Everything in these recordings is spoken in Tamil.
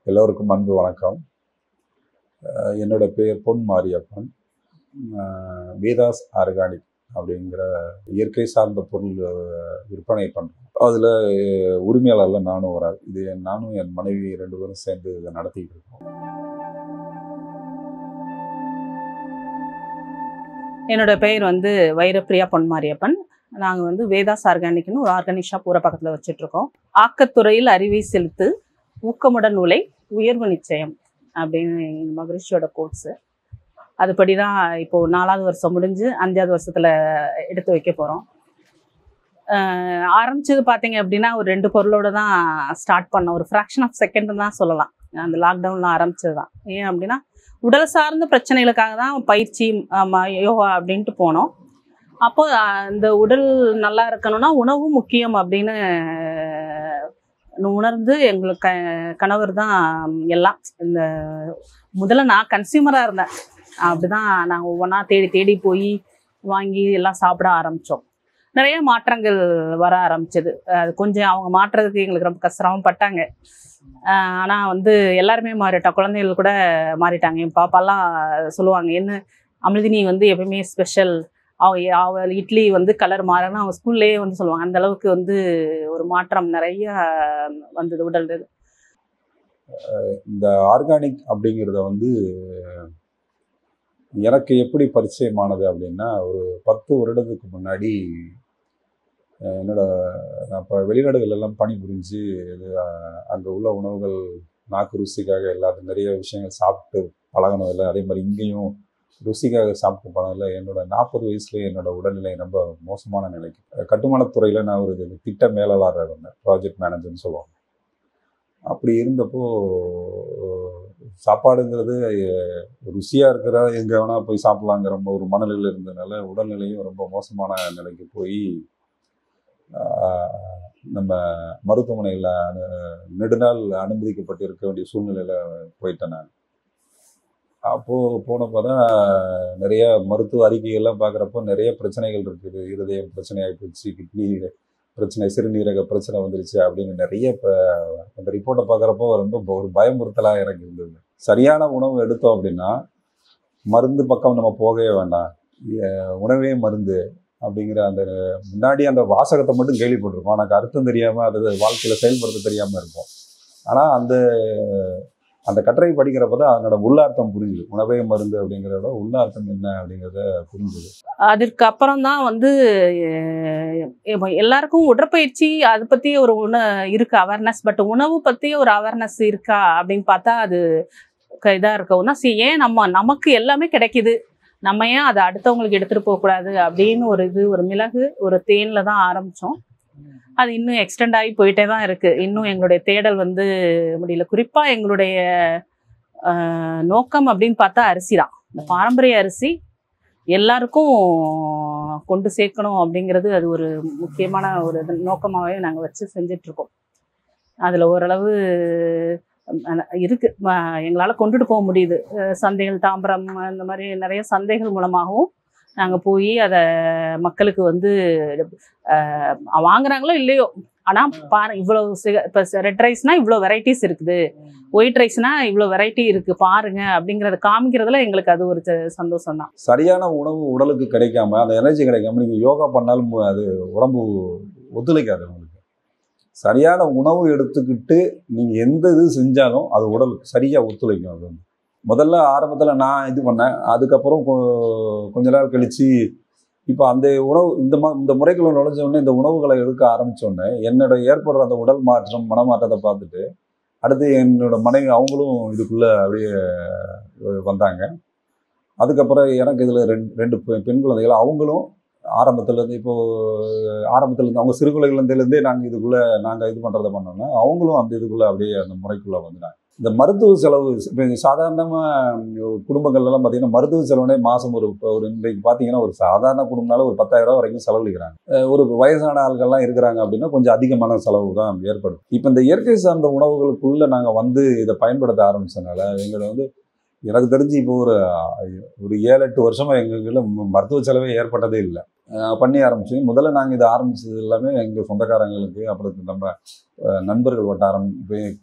எல்லோருக்கும் அன்பு வணக்கம். என்னோட பேர் பொன் மாரியப்பன். வேதாஸ் ஆர்கானிக் அப்படிங்கிற இயற்கை சார்ந்த பொருள் விற்பனை பண்ணுறோம். அதில் உரிமையாளரில் நானும் வராது. இது நானும் என் மனைவி 2 பேரும் சேர்ந்து இதை நடத்திக்கிட்டு இருக்கோம். என்னோட பெயர் வைரப்பிரியா பொன் மாரியப்பன். நாங்கள் வேதாஸ் ஆர்கானிக்னு ஒரு ஆர்கானிக் ஷாப் ஊர பக்கத்தில் வச்சுட்ருக்கோம். ஆக்கத்துறையில் அறிவை செலுத்து, ஊக்கமுடன் உலை, உயர்வு நிச்சயம் அப்படின்னு எங்கள் மகரிஷியோட கோட்ஸு. அதுபடி தான் இப்போது 4வது வருஷம் முடிஞ்சு 5வது வருஷத்தில் எடுத்து வைக்க போகிறோம். ஆரம்பித்தது பார்த்தீங்க அப்படின்னா ஒரு 2 பொருளோடு தான் ஸ்டார்ட் பண்ணோம். ஒரு ஃப்ராக்ஷன் ஆஃப் செகண்ட் தான் சொல்லலாம். அந்த லாக்டவுனில் ஆரம்பித்தது தான். ஏன் அப்படின்னா உடல் சார்ந்த பிரச்சனைகளுக்காக தான் பயிற்சி யோகா அப்படின்ட்டு போனோம். அப்போது இந்த உடல் நல்லா இருக்கணும்னா உணவு முக்கியம் அப்படின்னு உணர்ந்து எங்களுக்கு கணவர் தான் எல்லாம். இந்த முதல்ல நான் கன்சியூமராக இருந்தேன். அப்படி தான் நாங்கள் ஒவ்வொன்றா தேடி தேடி போய் வாங்கி எல்லாம் சாப்பிட ஆரம்பித்தோம். நிறைய மாற்றங்கள் வர ஆரம்பிச்சது. அது கொஞ்சம் அவங்க மாற்றுறதுக்கு எங்களுக்கு ரொம்ப சிரமப்பட்டாங்க. ஆனால் எல்லாருமே மாறிட்டா. குழந்தைகள் கூட மாறிட்டாங்க. என் பாப்பாலாம் சொல்லுவாங்க, என்ன அமிழ்தினி எப்பவுமே ஸ்பெஷல், அவள் இட்லி கலர் மாறனா அவன் ஸ்கூல்லேயே சொல்லுவாங்க. அந்த அளவுக்கு ஒரு மாற்றம் நிறைய வந்தது உடல். இந்த ஆர்கானிக் அப்படிங்கிறத எனக்கு எப்படி பரிச்சயமானது அப்படின்னா, ஒரு 10 வருடத்துக்கு முன்னாடி நான் இப்போ வெளிநாடுகளெல்லாம் பணிபுரிஞ்சு அங்கே உள்ள உணவுகள் நாக்கு ருசிக்காக எல்லாத்தையும் நிறைய விஷயங்கள் சாப்பிட்டு பழகினதில்லை. அதே மாதிரி இங்கேயும் ருசிக்காக சாப்பிட்டு பழகல. என்னோட 40 வயசுலேயே என்னோட உடல்நிலை ரொம்ப மோசமான நிலைக்கு. கட்டுமானத்துறையில் நான் ஒரு திட்ட மேலாளராக இருந்தேன், ப்ராஜெக்ட் மேனேஜர்னு சொல்லுவாங்க. அப்படி இருந்தப்போ சாப்பாடுங்கிறது ருசியாக இருக்கிற எங்கே வேணால் போய் சாப்பிட்லாங்கிற ஒரு மனநிலையில் இருந்ததுனால உடல்நிலையும் ரொம்ப மோசமான நிலைக்கு போய் நம்ம மருத்துவமனையில் நெடுநாள் அனுமதிக்கப்பட்டு இருக்க வேண்டிய சூழ்நிலையில் போயிட்டேன் நான். அப்போது போனப்போ தான் நிறைய மருத்துவ அறிக்கைகள்லாம் பார்க்குறப்போ நிறைய பிரச்சனைகள் இருக்குது. இருதயம் பிரச்சனையாகி போச்சு, கிட்னி பிரச்சனை, சிறுநீரக பிரச்சனை வந்துருச்சு அப்படின்னு நிறைய. இப்போ அந்த ரிப்போர்ட்டை பார்க்குறப்போ ரொம்ப ஒரு பயமுறுத்தலாக எனக்கு இருந்தது. சரியான உணவு எடுத்தோம் அப்படின்னா மருந்து பக்கம் நம்ம போகவே வேண்டாம், உணவே மருந்து அப்படிங்கிற அந்த முன்னாடி அந்த வாசகத்தை மட்டும் கேள்விப்பட்டிருக்கோம். எனக்கு அர்த்தம் தெரியாமல் அது வாழ்க்கையில் செயல்படுத்த தெரியாமல் இருக்கும். ஆனால் அந்த கட்டுரை படிக்கிறப்ப தான் அதனோட உள்ளார்த்தம் புரிஞ்சுது. உணவே மருந்து அப்படிங்கிறத உள்ளார்த்தம் என்ன அப்படிங்கிறத புரிஞ்சுது. அதற்கு அப்புறம் தான் எல்லாருக்கும் உடற்பயிற்சி அதை பற்றி ஒரு இருக்கு அவேர்னஸ். பட் உணவு பற்றி ஒரு அவேர்னஸ் இருக்கா அப்படின்னு பார்த்தா அது இதாக இருக்கவும்னா, ஏன் நமக்கு எல்லாமே கிடைக்கிது, நம்ம ஏன் அதை அடுத்தவங்களுக்கு எடுத்துகிட்டு போகக்கூடாது அப்படின்னு ஒரு மிளகு ஒரு தேனில் தான் ஆரம்பித்தோம். அது இன்னும் எக்ஸ்டெண்ட் ஆகி போயிட்டே தான் இருக்குது. இன்னும் எங்களுடைய தேடல் முடியல. குறிப்பாக எங்களுடைய நோக்கம் அப்படின்னு பார்த்தா அரிசி தான். இந்த பாரம்பரிய அரிசி எல்லாருக்கும் கொண்டு சேர்க்கணும் அப்படிங்கிறது அது ஒரு முக்கியமான ஒரு நோக்கமாகவே நாங்கள் வச்சு செஞ்சிட்ருக்கோம். அதில் ஓரளவு இருக்குது, எங்களால் கொண்டுட்டு போக முடியுது. சந்தைகள், தாம்பரம், இந்த மாதிரி நிறைய சந்தைகள் மூலமாகவும் நாங்கள் போய் அதை மக்களுக்கு வாங்குறாங்களோ இல்லையோ, ஆனால் இவ்வளோ இப்போ ரெட் ரைஸ்னால் இவ்வளோ வெரைட்டிஸ் இருக்குது, ஒயிட் ரைஸ்னால் இவ்வளோ வெரைட்டி இருக்குது பாருங்க அப்படிங்கிறத காமிக்கிறதுல எங்களுக்கு அது ஒரு சந்தோஷம் தான். சரியான உணவு உடலுக்கு கிடைக்காம, அந்த எனர்ஜி கிடைக்காம நீங்கள் யோகா பண்ணாலும் அது உடம்பு ஒத்துழைக்காது. உங்களுக்கு சரியான உணவு எடுத்துக்கிட்டு நீங்கள் எந்த இது செஞ்சாலும் அது உடலுக்கு சரியாக ஒத்துழைக்கும். அது முதல்ல ஆரம்பத்தில் நான் இது பண்ணேன். அதுக்கப்புறம் கொஞ்ச நாள் கழித்து இப்போ அந்த உணவு இந்த முறைக்குள்ள நுழைஞ்சோடனே, இந்த உணவுகளை எடுக்க ஆரம்பித்தோடனே என்னோட ஏற்படுற அந்த உடல் மாற்றம், மனமாற்றத்தை பார்த்துட்டு அடுத்து என்னோட மனைவி அவங்களும் இதுக்குள்ளே அப்படியே வந்தாங்க. அதுக்கப்புறம் எனக்கு இதில் 2 பெண் குழந்தைகள். அவங்களும் ஆரம்பத்துலேருந்து அவங்க சிறு குழந்தைலேருந்தே நாங்கள் இது பண்ணுறதை பண்ணோன்னா அவங்களும் அந்த இதுக்குள்ளே அப்படியே அந்த முறைக்குள்ளே வந்துட்டாங்க. இந்த மருத்துவ செலவு இப்போ சாதாரணமாக குடும்பங்கள்லாம் பார்த்தீங்கன்னா மருத்துவ செலவுனே மாதம் ஒரு இன்றைக்கு பார்த்தீங்கன்னா ஒரு சாதாரண குடும்பம்னால ஒரு 10,000 ரூபா வரைக்கும் செலவழிக்கிறாங்க. ஒரு வயசான ஆள்கள்லாம் இருக்கிறாங்க அப்படின்னா கொஞ்சம் அதிகமான செலவு தான் ஏற்படும். இப்போ இந்த இயற்கை சார்ந்த உணவுகளுக்குள்ளே நாங்கள் இதை பயன்படுத்த ஆரம்பித்ததுனால எங்களை எனக்கு தெரிஞ்சு இப்போ ஒரு 7-8 வருஷமாக எங்களுக்கு மருத்துவ செலவே ஏற்பட்டதே இல்லை. பண்ணி ஆரம்பிச்சு முதல்ல நாங்கள் இதை ஆரம்பித்தது எல்லாமே எங்கள் சொந்தக்காரங்களுக்கு, அப்புறம் நம்ம நண்பர்கள் வட்டாரம்,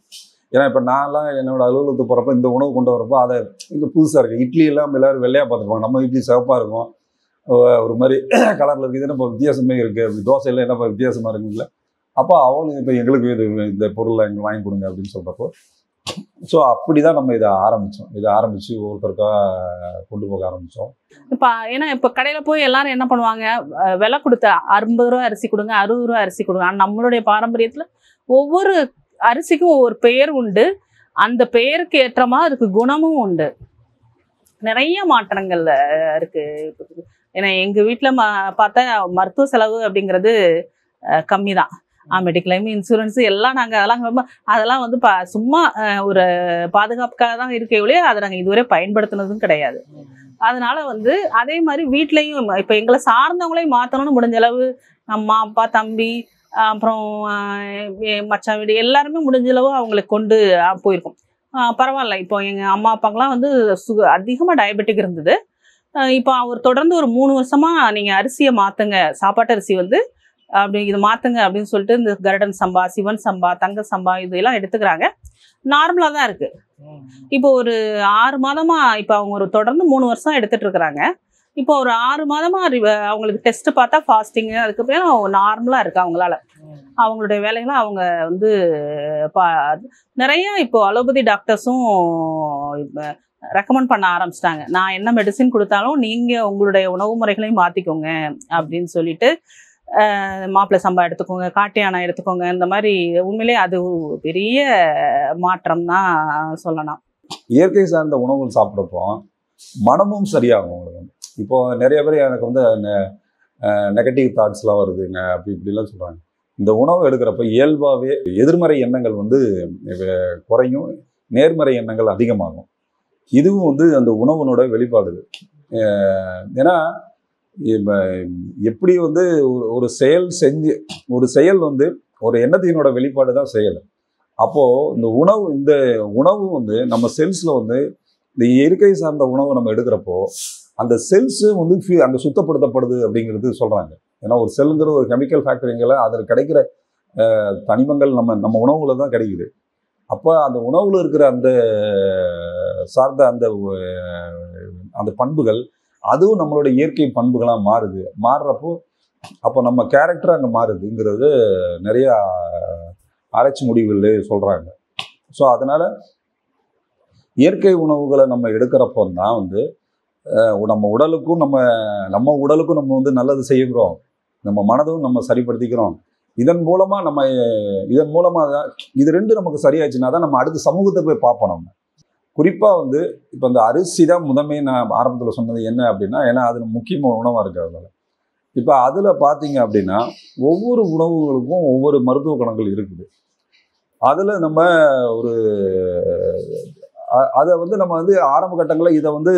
ஏன்னா இப்போ நான்லாம் என்னோட அலுவலகத்துக்கு போகிறப்ப இந்த உணவு கொண்டு வரப்போ அதை இது புதுசாக இருக்குது. இட்லி எல்லாம் எல்லோரும் வெள்ளையாக பார்த்துருப்பாங்க, நம்ம இட்லி சிவப்பாக இருக்கும், ஒரு மாதிரி கலரில் இருக்குது, இது நம்ம வித்தியாசமே இருக்குது, அப்படி தோசையில் என்னப்பா வித்தியாசமாக இருக்குங்களா. அப்போ அவங்களுக்கு இப்போ எங்களுக்கு இது இந்த பொருளை எங்களுக்கு வாங்கி கொடுங்க அப்படின்னு சொல்கிறப்போ, ஸோ அப்படி தான் நம்ம இதை ஆரம்பித்து ஒவ்வொருத்தருக்காக கொண்டு போக ஆரம்பித்தோம். இப்போ ஏன்னா இப்போ கடையில் போய் எல்லாரும் என்ன பண்ணுவாங்க, விலை கொடுத்த 50 ரூபா அரிசி கொடுங்க, 60 ரூபா அரிசி கொடுங்க. ஆனால் நம்மளுடைய பாரம்பரியத்தில் ஒவ்வொரு அரிசிக்கும் ஒவ்வொரு பெயர் உண்டு, அந்த பெயருக்கு ஏற்ற மாதிரி அதுக்கு குணமும் உண்டு. நிறைய மாற்றங்கள் இருக்கு. ஏன்னா எங்கள் வீட்டில் பார்த்தா மருத்துவ செலவு அப்படிங்கிறது கம்மி தான். மெடிக்ளைம், இன்சூரன்ஸ் எல்லாம் நாங்கள் அதெல்லாம் வந்து சும்மா ஒரு பாதுகாப்புக்காக தான் இருக்கே ஒழிய அதை நாங்கள் இதுவரை பயன்படுத்தினதும் கிடையாது. அதனால வந்து அதே மாதிரி வீட்லேயும் இப்போ எங்களை சார்ந்தவங்களையும் மாற்றணும்னு முடிஞ்ச அளவு அம்மா அப்பா தம்பி அப்புறம் மச்சான் வீடு எல்லாருமே முடிஞ்ச அளவு அவங்களுக்கு கொண்டு போயிருக்கோம். பரவாயில்ல, இப்போ எங்கள் அம்மா அப்பாங்கெலாம் வந்து அதிகமாக டயபெட்டிக் இருந்தது. இப்போ அவர் தொடர்ந்து ஒரு 3 வருஷமாக நீங்கள் அரிசியை மாற்றுங்க, சாப்பாட்டு அரிசி வந்து அப்படி இது மாற்றுங்க அப்படின்னு சொல்லிட்டு இந்த கருடன் சம்பா, சிவன் சம்பா, தங்க சம்பா இதெல்லாம் எடுத்துக்கிறாங்க. நார்மலாக தான் இருக்குது. இப்போ ஒரு 6 மாதமாக இப்போ அவங்க ஒரு தொடர்ந்து 3 வருஷம் எடுத்துகிட்டு இருக்கிறாங்க. இப்போ ஒரு 6 மாதமாக அவங்களுக்கு டெஸ்ட் பார்த்தா ஃபாஸ்டிங்கு அதுக்கப்புறம் நார்மலாக இருக்குது. அவங்களுடைய வேலைகளை அவங்க வந்து நிறைய இப்போ அலோபதி டாக்டர்ஸும் ரெக்கமெண்ட் பண்ண ஆரம்பிச்சிட்டாங்க. நான் என்ன மெடிசின் கொடுத்தாலும் நீங்கள் உங்களுடைய உணவு முறைகளையும் மாற்றிக்கோங்க அப்படின்னு சொல்லிட்டு, மாப்பிள்ளை சம்பா எடுத்துக்கோங்க, காட்டு யானை எடுத்துக்கோங்க, இந்த மாதிரி உண்மையிலே அது பெரிய மாற்றம் தான் சொல்லலாம். இயற்கை சார்ந்த உணவுகள் சாப்பிட்றப்போ மனமும் சரியாகும் உங்களுக்கு. இப்போ நிறைய பேர் எனக்கு வந்து நெகட்டிவ் தாட்ஸ்லாம் வருதுங்க அப்படி இப்படிலாம் சொல்கிறாங்க. இந்த உணவு எடுக்கிறப்ப இயல்பாகவே எதிர்மறை எண்ணங்கள் வந்து குறையும், நேர்மறை எண்ணங்கள் அதிகமாகும். இதுவும் வந்து அந்த உணவுனோட வெளிப்பாடு. ஏன்னா இப்போ எப்படி வந்து ஒரு செயல் வந்து ஒரு எண்ணத்தினோட வெளிப்பாடு தான் செயல். அப்போது இந்த உணவு வந்து நம்ம செல்ஸில் வந்து இந்த இயற்கை சார்ந்த உணவு நம்ம எடுக்கிறப்போ அந்த செல்ஸு வந்து அங்கே சுத்தப்படுத்தப்படுது அப்படிங்கிறது சொல்கிறாங்க. ஏன்னா ஒரு செல்லுங்கிற ஒரு கெமிக்கல் ஃபேக்டரிங்களை அதில் கிடைக்கிற தனிமங்கள் நம்ம உணவுல தான் கிடைக்குது. அப்போ அந்த உணவில் இருக்கிற அந்த சார்ந்த அந்த பண்புகள் அதுவும் நம்மளோட இயற்கை பண்புகளாக மாறுறப்போ அப்போ நம்ம கேரக்டர் அங்கே மாறுதுங்கிறது நிறைய ஆராய்ச்சி முடிவுகள் சொல்கிறாங்க. ஸோ அதனால் இயற்கை உணவுகளை நம்ம எடுக்கிறப்போ தான் வந்து நம்ம உடலுக்கும் நம்ம உடலுக்கும் நம்ம வந்து நல்லது செய்கிறோம், நம்ம மனதும் நம்ம சரிப்படுத்திக்கிறோம். இதன் மூலமாக இது ரெண்டு நமக்கு சரியாச்சுன்னா தான் நம்ம அடுத்த சமூகத்தை போய் பார்ப்போம். நம்ம குறிப்பாக வந்து இப்போ இந்த அரிசி தான் முதன்மை. நான் ஆரம்பத்தில் சொன்னது என்ன அப்படின்னா, ஏன்னா அது முக்கியமான உணவாக இருக்கிறதுனால. இப்போ அதில் பார்த்தீங்க அப்படின்னா ஒவ்வொரு உணவுகளுக்கும் ஒவ்வொரு மருத்துவ குணங்கள் இருக்குது. அதில் நம்ம அதை வந்து நம்ம வந்து ஆரம்ப கட்டங்களில் இதை வந்து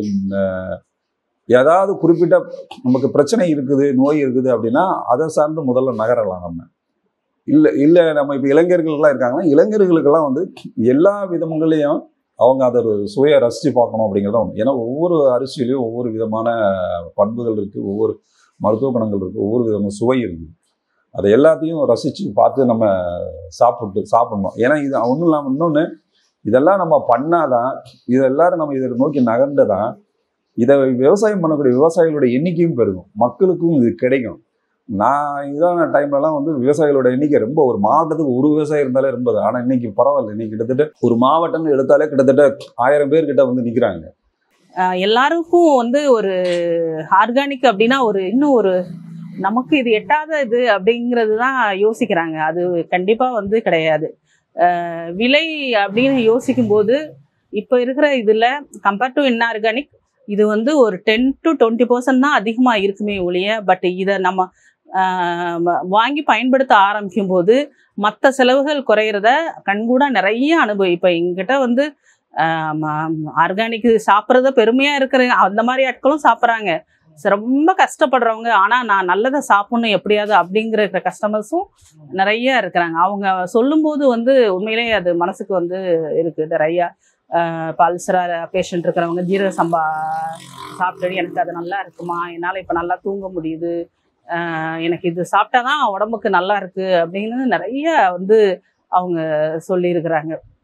ஏதாவது குறிப்பிட்ட நமக்கு பிரச்சனை இருக்குது, நோய் இருக்குது அப்படின்னா அதை சார்ந்து முதல்ல நகரலாம். நம்ம இல்லை நம்ம இப்போ இளைஞர்கள்லாம் இருக்காங்கன்னா இளைஞர்களுக்கெல்லாம் வந்து எல்லா விதங்களையும் அவங்க அதை ஒரு சுவையை ரசித்து பார்க்கணும் அப்படிங்கிறத ஒன்று. ஏன்னா ஒவ்வொரு அரிசியிலையும் ஒவ்வொரு விதமான பண்புகள் இருக்குது, ஒவ்வொரு மருத்துவ குணங்கள் இருக்குது, ஒவ்வொரு விதமான சுவை இருக்குது. அதை எல்லாத்தையும் ரசித்து பார்த்து நம்ம சாப்பிடணும். ஏன்னா இது ஒன்றும் இல்லாமல் இன்னொன்று, இதெல்லாம் நம்ம பண்ணாதான் இதெல்லாரும் நம்ம இதை நோக்கி நகர்ந்ததான் இதை விவசாயம் பண்ணக்கூடிய விவசாயிகளோட எண்ணிக்கையும் பெருகும், மக்களுக்கும் இது கிடைக்கும். நான் இதான டைம்லலாம் வந்து விவசாயிகளோட எண்ணிக்கை ரொம்ப, ஒரு மாவட்டத்துக்கு ஒரு விவசாயி இருந்தாலே ரொம்ப. ஆனால் இன்னைக்கு பரவாயில்ல, இன்னைக்கு கிட்டத்தட்ட ஒரு மாவட்டம்னு எடுத்தாலே கிட்டத்தட்ட 1000 பேர்கிட்ட வந்து நிற்கிறாங்க. எல்லாருக்கும் வந்து ஒரு ஆர்கானிக் அப்படின்னா இன்னும் ஒரு நமக்கு இது எட்டாத இது அப்படிங்கிறது தான் யோசிக்கிறாங்க. அது கண்டிப்பாக வந்து கிடையாது. விலை அப்படின்னு யோசிக்கும்போது இப்போ இருக்கிற இதில் கம்பேர்ட் டு இன்ஆர்கானிக் இது வந்து ஒரு 10 to 20% தான் அதிகமாக இருக்குமே ஒழிய, பட் இதை நம்ம வாங்கி பயன்படுத்த ஆரம்பிக்கும் போது மற்ற செலவுகள் குறையிறத கண்கூட நிறைய இப்போ எங்கிட்ட வந்து ஆர்கானிக் சாப்பிட்றத பெருமையாக இருக்கிற அந்த மாதிரி ஆட்களும் சாப்பிட்றாங்க. ரொம்ப கஷ்டப்படுறவங்க, ஆனால் நான் நல்லதை சாப்பிட்ணும் எப்படியாவது அப்படிங்கிற கஸ்டமர்ஸும் நிறைய இருக்கிறாங்க. அவங்க சொல்லும்போது வந்து உண்மையிலே அது மனசுக்கு வந்து இருக்குது. நிறையா பல்சரா பேஷண்ட் இருக்கிறவங்க ஜீரக சம்பா சாப்பிட்டு எனக்கு அது நல்லா இருக்குமா, என்னால் இப்போ நல்லா தூங்க முடியுது, எனக்கு இது சாப்பிட்டா தான் உடம்புக்கு நல்லா இருக்குது அப்படின்னு நிறைய வந்து அவங்க சொல்லியிருக்கிறாங்க.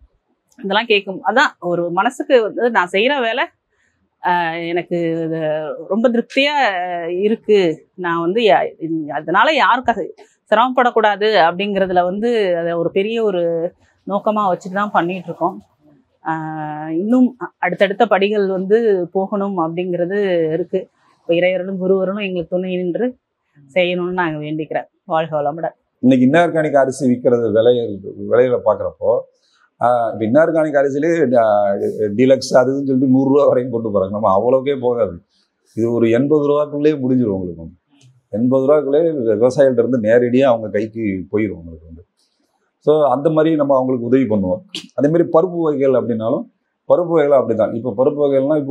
இதெல்லாம் கேட்கும். அதான் ஒரு மனசுக்கு வந்து நான் செய்கிற வேலை எனக்கு இது ரொம்ப திருப்தியா இருக்கு. நான் வந்து அதனால யாருக்காக சிரமப்படக்கூடாது அப்படிங்கிறதுல வந்து அதை ஒரு பெரிய ஒரு நோக்கமா வச்சுட்டு தான் பண்ணிட்டு இருக்கோம். இன்னும் அடுத்தடுத்த படிகள் வந்து போகணும் அப்படிங்கிறது இருக்கு. இப்போ இறைவர்களும் குருவர்களும் எங்களுக்கு துணை நின்று செய்யணும்னு நாங்கள் வேண்டிக்கிறேன். வாழ்க வளமுடன். இன்னைக்கு இன்ஆர்கானிக் அரிசி விற்கிறது விலையில பார்க்குறப்போ இப்போ இன்ஆர்கானிக் அரிசியிலே டீலக்ஸ் அதுன்னு சொல்லிட்டு 100 ரூபா வரைக்கும் கொண்டு போகிறாங்க. நம்ம அவ்வளோக்கே போகாது. இது ஒரு 80 ரூபாக்குள்ளேயே முடிஞ்சிடும் உங்களுக்கு. 80 ரூபாக்குள்ளே விவசாயிகிட்ட இருந்து நேரடியாக அவங்க கைக்கு போயிடும் உங்களுக்கு வந்து. ஸோ அந்த மாதிரி நம்ம அவங்களுக்கு உதவி பண்ணுவோம். அதேமாதிரி பருப்பு வகைகள் அப்படின்னாலும் பருப்பு வகைகள் அப்படி தான். இப்போ பருப்பு வகைகள்லாம்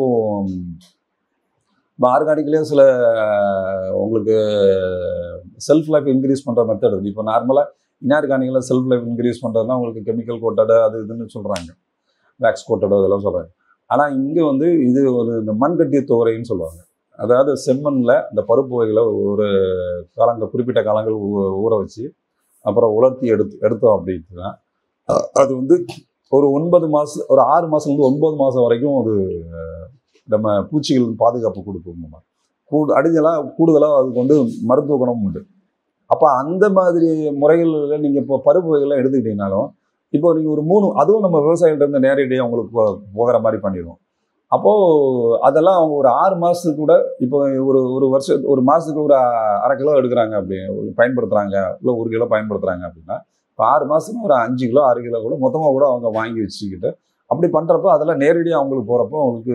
இப்போ ஆர்கானிக்லேயே சில உங்களுக்கு செல்ஃப் லைஃப் இன்க்ரீஸ் பண்ணுற மெத்தட் இருக்குது. இப்போ நார்மலாக இன்ஆர்கானிக்கில் செல்ஃப் லைஃப் இன்க்ரீஸ் பண்ணுறதுனா உங்களுக்கு கெமிக்கல் கோட்டடு அது இதுன்னு சொல்கிறாங்க, வேக்ஸ் கோட்டடு அதெல்லாம் சொல்கிறாங்க. ஆனால் இங்கே வந்து இது ஒரு இந்த மண் கட்டிய துவரைன்னு சொல்லுவாங்க. அதாவது செம்மண்ணில் இந்த பருப்பு வகைகளை ஒரு குறிப்பிட்ட காலங்கள் ஊற வச்சு அப்புறம் உலர்த்தி எடுத்தோம் அப்படின்னா அது வந்து ஒரு 9 மாதம் ஒரு 6 மாதத்துலேருந்து 9 மாதம் வரைக்கும் அது நம்ம பூச்சிகள் பாதுகாப்பு கொடுக்கும். கூடுதலாக அதுக்கு வந்து மருத்துவ குணமும் உண்டு. அப்போ அந்த மாதிரி முறைகளில் நீங்கள் இப்போ பருப்பு வகைகள்லாம் எடுத்துக்கிட்டீங்கனாலும் இப்போ நீங்கள் ஒரு 3 அதுவும் நம்ம விவசாயிகிட்ட இருந்து நேரடியாக அவங்களுக்கு போகிற மாதிரி பண்ணிடுவோம். அப்போது அதெல்லாம் அவங்க ஒரு 6 மாதத்துக்கு கூட இப்போ ஒரு வருஷம் ஒரு மாதத்துக்கு ஒரு 1/2 கிலோ எடுக்கிறாங்க அப்படி பயன்படுத்துகிறாங்க, இல்லை 1 கிலோ பயன்படுத்துகிறாங்க அப்படின்னா இப்போ 6 மாதத்துக்கு ஒரு 5 கிலோ 6 கிலோ கூட மொத்தமாக கூட அவங்க வாங்கி வச்சுக்கிட்டு அப்படி பண்ணுறப்போ அதெல்லாம் நேரடியாக அவங்களுக்கு போகிறப்போ அவங்களுக்கு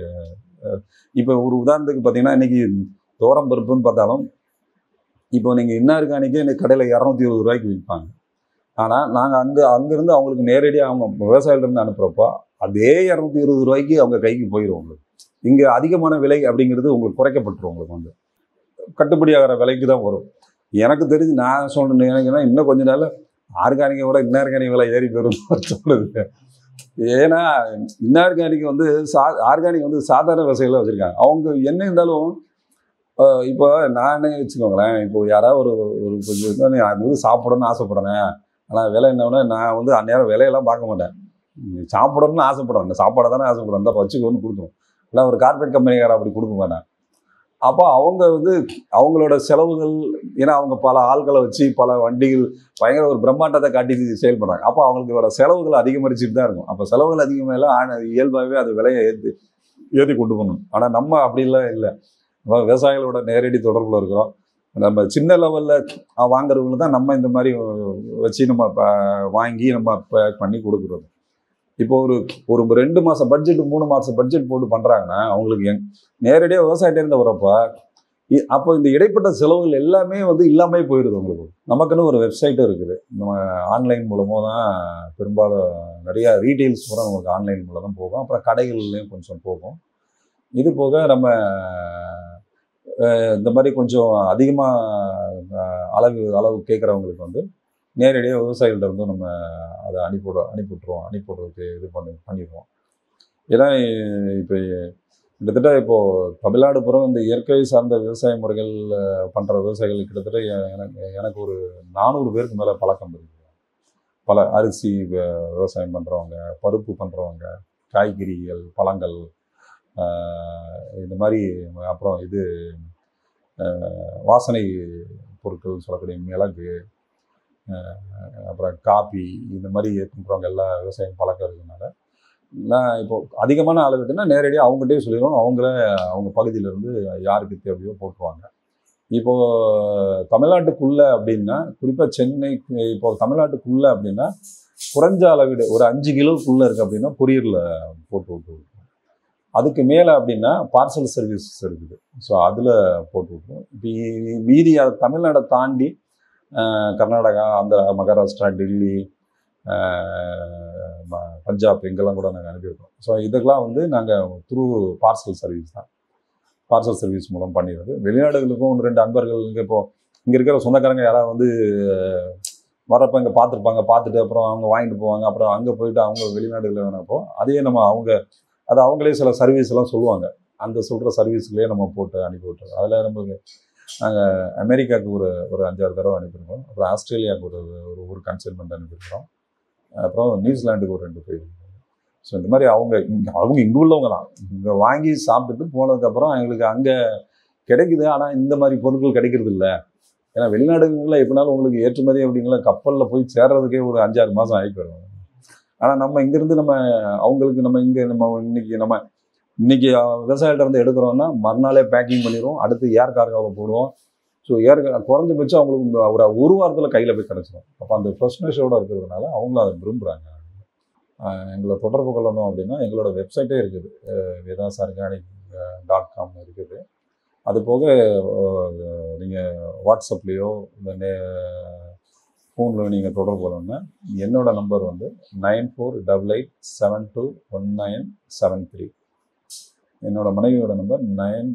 இப்போ ஒரு உதாரணத்துக்கு பார்த்தீங்கன்னா இன்றைக்கி துவரம் பருப்புன்னு பார்த்தாலும் இப்போ நீங்கள் இன்ஆர்கானிக்கே எனக்கு கடையில் 220 ரூபாய்க்கு விற்பாங்க. ஆனால் நாங்கள் அங்கேருந்து அவங்களுக்கு நேரடியாக அவங்க விவசாயிலிருந்து அனுப்புகிறப்போ அதே 220 ரூபாய்க்கு அவங்க கைக்கு போயிடும். உங்களுக்கு இங்கே அதிகமான விலை அப்படிங்கிறது உங்களுக்கு குறைக்கப்பட்டுரும். உங்களுக்கு வந்து கட்டுப்படி ஆகிற விலைக்கு தான் வரும். எனக்கு தெரிஞ்சு நான் சொல்கிறேன், எனக்குன்னா இன்னும் கொஞ்ச நாள் ஆர்கானிக்கை விட இன்ஆர்கானிக் விலை ஏறி போயிடும் சொல்லுது. ஏன்னா இன்ஆர்கானிக் வந்து ஆர்கானிக் வந்து சாதாரண விவசாயிகளை வச்சுருக்காங்க. அவங்க என்ன இருந்தாலும் இப்போ நானே வச்சுக்கோங்களேன், இப்போ யாராவது ஒரு கொஞ்சம் அது வந்து சாப்பிடணும்னு ஆசைப்படுறேன். ஆனால் விலை என்னன்னா நான் வந்து அந்நேரம் விலையெல்லாம் பார்க்க மாட்டேன். சாப்பிடணும்னு ஆசைப்படுறேன், இந்த சாப்பாடை தானே ஆசைப்படுறேன், இந்த வச்சுக்கோன்னு கொடுத்துருவோம். இல்லை ஒரு கார்பரேட் கம்பெனிக்கார அப்படி கொடுக்க மாட்டேன். அப்போ அவங்க வந்து அவங்களோட செலவுகள், ஏன்னா அவங்க பல ஆட்களை வச்சு பல வண்டிகள் பயங்கர ஒரு பிரம்மாண்டத்தை காட்டி செயல்படுறாங்க. அப்போ அவங்களோட செலவுகள் அதிகமரிச்சுட்டு தான் இருக்கும். அப்போ செலவுகள் அதிகமாக இயல்பாகவே அது விலையை ஏற்றி கொண்டு போகணும். ஆனால் நம்ம அப்படிலாம் இல்லை. நம்ம விவசாயிகளோட நேரடி தொடர்பில் இருக்கிறோம். நம்ம சின்ன லெவலில் வாங்குறவங்க தான் நம்ம இந்த மாதிரி வச்சு நம்ம வாங்கி நம்ம பேக் பண்ணி கொடுக்குறோம். இப்போ ஒரு 2 மாதம் பட்ஜெட் 3 மாதம் பட்ஜெட் போட்டு பண்ணுறாங்கன்னா அவங்களுக்கு நேரடியாக விவசாயிட்டேருந்து வரப்போ அப்போ இந்த இடைப்பட்ட செலவுகள் எல்லாமே வந்து இல்லாமல் போயிடுது. உங்களுக்கு நமக்குன்னு ஒரு வெப்சைட்டும் இருக்குது. நம்ம ஆன்லைன் மூலமாக தான் பெரும்பாலும் நிறையா ரீட்டெயில்ஸ் கூட நமக்கு ஆன்லைன் மூலம் தான் போகும். அப்புறம் கடைகள்லேயும் கொஞ்சம் போகும். இது போக நம்ம இந்த மாதிரி கொஞ்சம் அதிகமாக அளவு கேட்குறவங்களுக்கு வந்து நேரடியாக விவசாயிகள்கிட்ட வந்து நம்ம அதை அனுப்பிவிட்றதுக்கு இது பண்ணிடுவோம். ஏன்னா இப்போ கிட்டத்தட்ட இப்போது தமிழ்நாடு புறம் இந்த இயற்கை சார்ந்த விவசாய முறைகள் பண்ணுற விவசாயிகள் கிட்டத்தட்ட எனக்கு ஒரு 400 பேருக்கு மேலே பழக்கம் இருக்குது. பல அரிசி விவசாயம் பண்ணுறவங்க, பருப்பு பண்ணுறவங்க, காய்கறிகள், பழங்கள், இந்த மாதிரி, அப்புறம் வாசனை பொருட்கள் சொல்லக்கூடிய மிளகு, அப்புறம் காபி, இந்த மாதிரி பண்ணுறவங்க எல்லா விவசாயம் பழக்கம் இருக்கிறதுனால நான் இப்போது அதிகமான அளவுக்குன்னா நேரடியாக அவங்ககிட்டயே சொல்லிடுவோம். அவங்க பகுதியிலேருந்து யாருக்கு தேவையோ போட்டுருவாங்க. இப்போது தமிழ்நாட்டுக்குள்ளே அப்படின்னா குறிப்பாக சென்னைக்கு இப்போது தமிழ்நாட்டுக்குள்ளே அப்படின்னா குறைஞ்ச அளவீடு ஒரு 5 கிலோக்குள்ளே இருக்குது அப்படின்னா கொரியரில் போட்டு விட்டுருவோம். அதுக்கு மேலே அப்படின்னா பார்சல் சர்வீஸ் இருக்குது. ஸோ அதில் போட்டு விட்டுருவோம். இப்போ மீதி தமிழ்நாடை தாண்டி கர்நாடகா, மகாராஷ்டிரா, டெல்லி, பஞ்சாப் எங்கெல்லாம் கூட நாங்கள் அனுப்பியிருக்கோம். ஸோ இதுக்கெல்லாம் வந்து நாங்கள் த்ரூ பார்சல் சர்வீஸ் தான். பார்சல் சர்வீஸ் மூலம் பண்ணிடுறது. வெளிநாடுகளுக்கும் 1-2 அன்பர்கள் இங்கே இருக்கிற சொந்தக்காரங்க யாராவது வந்து வரப்போ இங்கே பார்த்துட்டு அப்புறம் அவங்க வாங்கிட்டு போவாங்க. அப்புறம் அங்கே போயிட்டு அவங்க வெளிநாடுகளில் வேணப்போ அதையே நம்ம அவங்களே சில சர்வீஸ் எல்லாம் சொல்லுவாங்க. அந்த சொல்கிற சர்வீஸ்லேயே நம்ம போட்டு அனுப்பி விட்டுறோம். அதில் நம்மளுக்கு நாங்கள் அமெரிக்காவுக்கு ஒரு 5-6 தடவை அனுப்பியிருக்கோம். அப்புறம் ஆஸ்திரேலியாவுக்கு ஒரு கன்சைன்மெண்ட் அனுப்பியிருக்கிறோம். அப்புறம் நியூசிலாண்டுக்கு ஒரு 2 போயிருக்கோம். ஸோ இந்த மாதிரி அவங்க இங்கே உள்ளவங்க தான். இங்கே வாங்கி சாப்பிட்டுட்டு போனதுக்கப்புறம் எங்களுக்கு அங்கே கிடைக்குது, ஆனால் இந்த மாதிரி பொருட்கள் கிடைக்கிறது இல்லை. ஏன்னா வெளிநாடுகளில் எப்படினாலும் உங்களுக்கு ஏற்றுமதி அப்படிங்கிற கப்பலில் போய் சேர்றதுக்கே ஒரு 5-6 மாதம் ஆகி போயிடும். ஆனால் நம்ம இங்கேருந்து அவங்களுக்கு இன்னைக்கு விவசாயிகிட்ட இருந்து எடுக்கிறோம்னா மறுநாளே பேக்கிங் பண்ணிடுவோம், அடுத்து ஏர் கார்காவில் போடுவோம். ஸோ குறைஞ்சபட்சம் அவங்களுக்கு ஒரு வாரத்தில் கையில் போய் கிடச்சிடும். அப்போ அந்த ஃப்ரெஷ்னஸோடு இருக்கிறதுனால அவங்களும் அதை விரும்புகிறாங்க. எங்களை தொடர்பு கொள்ளணும் அப்படின்னா எங்களோட வெப்சைட்டே இருக்குது, vedasorganic.com இருக்குது. அது போக நீங்கள் வாட்ஸ்அப்லேயோ இந்த ஃபோனில் நீங்கள் தொடர்பு கொள்ளணும்னா என்னோட நம்பர் 9488721973. என்னோட மனைவியோட நம்பர்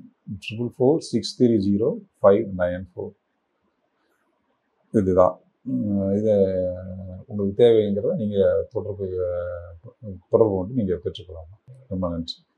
9446305994. இதுதான். இதை உங்களுக்கு தேவைங்கிறத நீங்கள் தொடர்பு கொண்டு நீங்கள் பெற்றுக்கொள்ளலாம். ரொம்ப நன்றி.